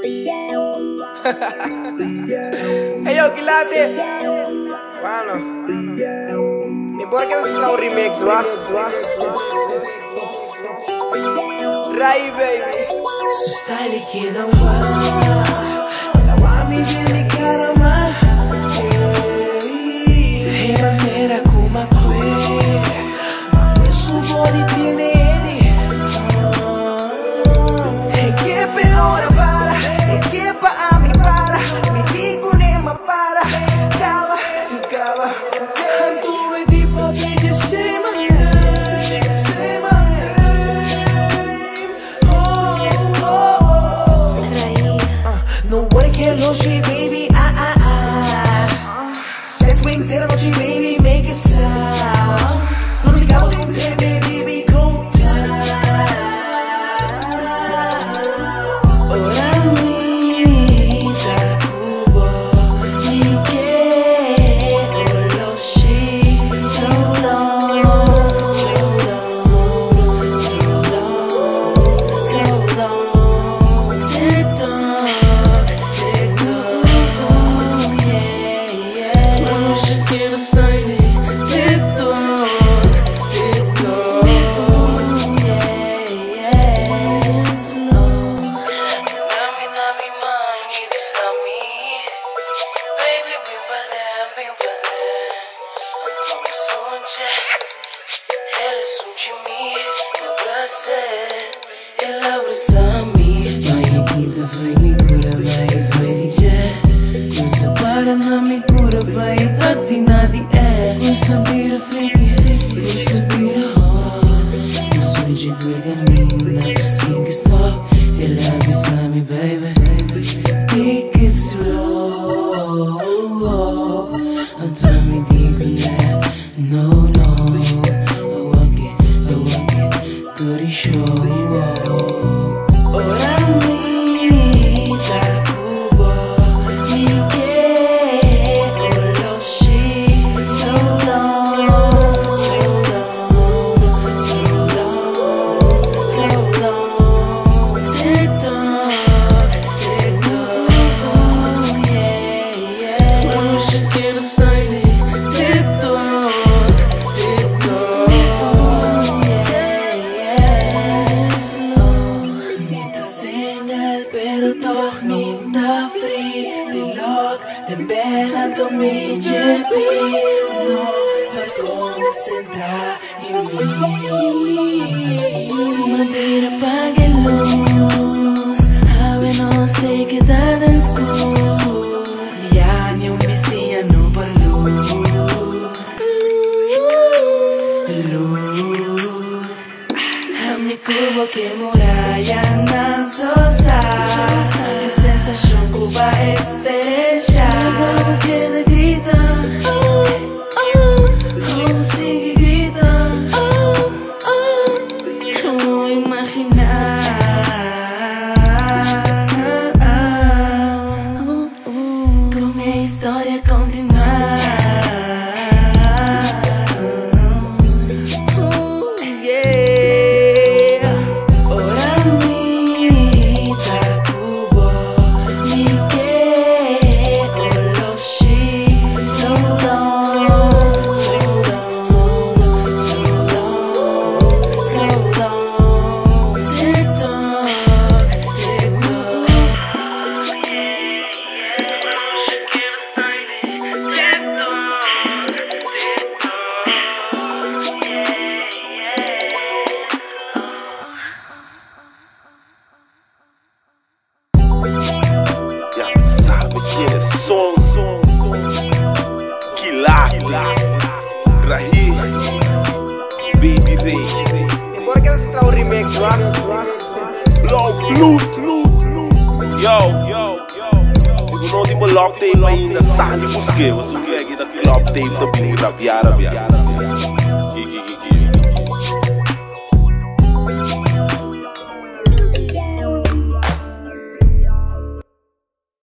Hey yo, Kilate. Paano? Ibor ka na sila remix, wa? Rahi, baby. Sustali kinawa Lawami dili karaman Hey manera kumakwe Subodi tiene eri Hey que peor para Hey que pa a mi para Mi tico ne ma para Cava, cava Antuve di papi que se ma She, baby, sex swing de la noche, baby, make it sound. No me cago de un té, baby, go down. Ora mi takubo, mi que lo she, so long, so long, so long, so long. Tik Tok. Ela es un chimí, me abraça, ela abraça-me. Vai aqui, vai me cura, vai DJ. Não se para, não me cura, vai patinar de Não sabia a freak, não sabia a hot. Não sou de dois caminhos, assim que stop. Ela abraça-me, baby. Take it slow. Então me diga, né? No. Good show. Ora mi takubo, mi que lo she, so long, so long, so long, so long. Tik Tok, yeah. Vamos que no style, Tik Tok. Minta fri, de log, de bella do mi jepi. No, per concentrar em mim. Madeira apaga a luz, hábenos de quedar en escuro. Ya ni un vizinho no parlou. Mi cubo que muralla não sosa. Que sensação cuba experiencia. Como queda grita, como sigue grita, como imaginar. Como a história continuar. Kilate, Rahi, BabyRay. Ibor ka na sila remix, wa? Blue. Yo. Siguro di mo love tape ay nasali mo skill. Sige, kita club tape to binig rabiara. Gigi.